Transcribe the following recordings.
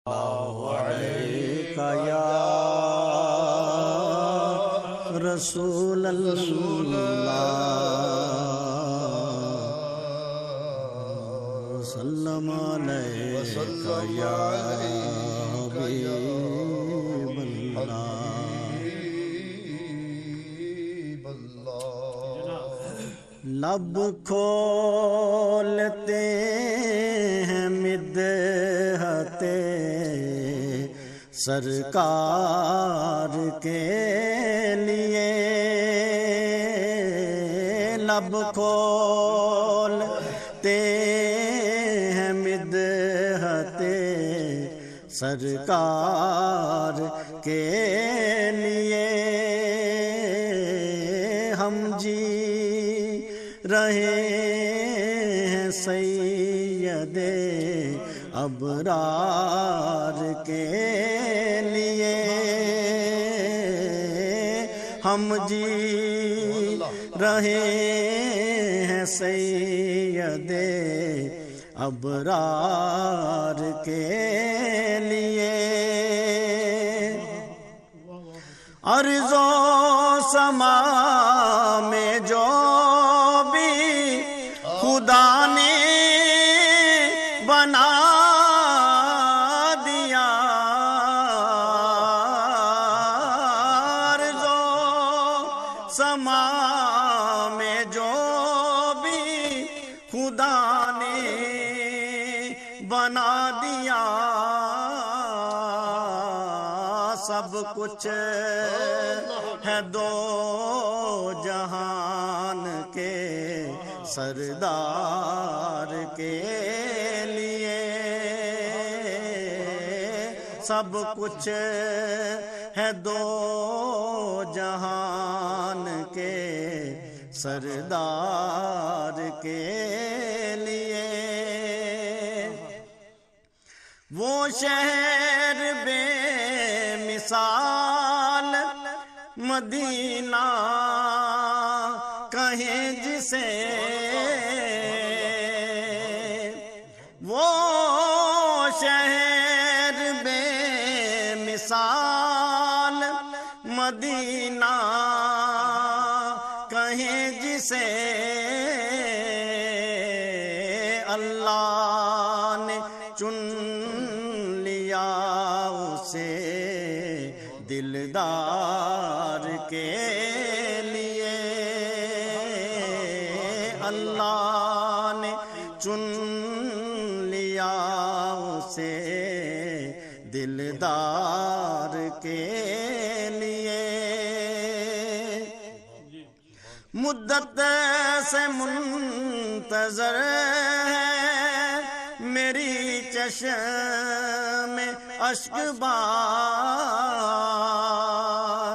علیکہ یا رسول اللہ وسلم علیکہ یا حبیب اللہ۔ لب کھولتے ہیں مدحت سرکار کے لیے، لب کھولتے ہیں مدحت سرکار کے لیے، ہم جی رہے ہیں سید ابرار کے لیے، ہم جی رہے ہیں سید ابرار کے لیے، ارض و سما میں جو بھی خدا نے بنا دیا، ارض و سما میں جو بھی خدا نے بنا دیا، سب کچھ ہے دو جہان کے سردار کے لیے، سب کچھ ہے دو جہان کے سردار کے لیے، وہ شہر بے مثال مدینہ کہیں جسے، وہ شہر بے مثال مدینہ کہیں جسے، اللہ نے چن لیا اسے دلدار کے لیے، اللہ نے چن لیا اسے دلدار کے لیے، مدت سے منتظر ہے میری چشم اشک بار،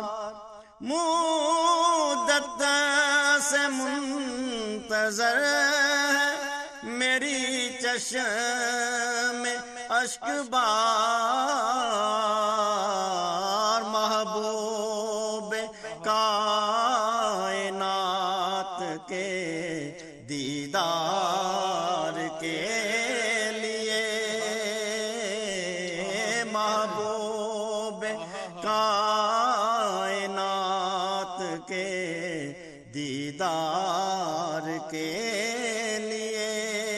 مدت سے منتظر ہے میری چشم اشک بار، محبوب کائنات کے دیدار کے لیے، محبوب کائنات کے دیدار کے لیے،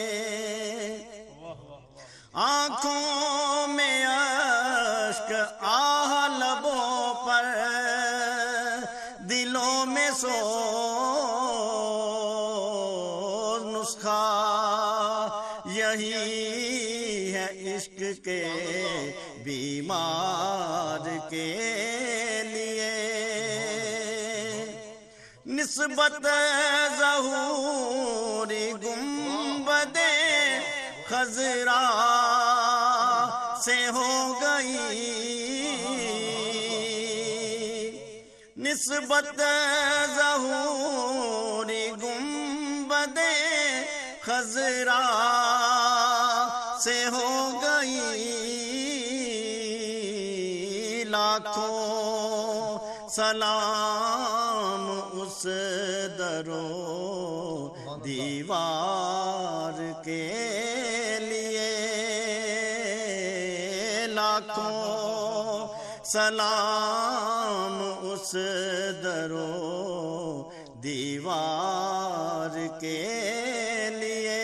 آنکھوں میں اشک آہ لبوں پر دلوں میں سوز، نسخہ یہی ہے عشق کے بیمار کے لیے، نسبت ظہوری گنبد خضرا سے ہو گئی، نسبت ظہوری گنبد خضرا سے ہو گئی، لاکھوں سلام اس درو دیوار کے لیے، لاکھوں سلام اس درو دیوار کے لیے،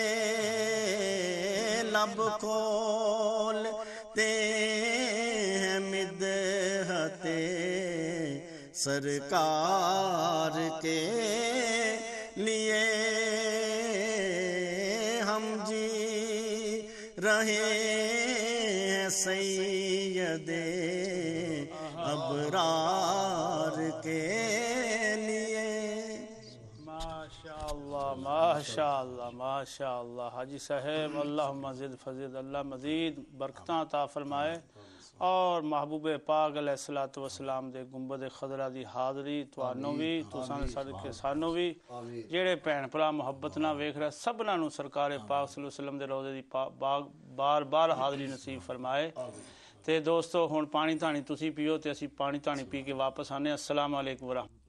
لب کھولتے ہیں مدحت سرکار کے لیے، ہم جی رہے ہیں سید ابرار کے لیے۔ ماشاءاللہ ماشاءاللہ ماشاءاللہ حاجی صاحب، اللہم زد فزد، اللہ مزید برکتاں عطا فرمائے، اور محبوب پاک علیہ الصلوۃ والسلام دے گنبد خضرا دی حاضری توانوں بھی تساں صدقے سانوں بھی، جڑے بھین بھرا محبت نہ ویکھ رہے سبناں نوں سرکار پاک صلی اللہ علیہ وسلم دے روضے دی بار بار حاضری نصیب فرمائے۔ تے دوستو ہن پانی تانی تسی پیو تے اسی پانی تانی پی کے واپس آنے۔ السلام علیکم ورحمۃ۔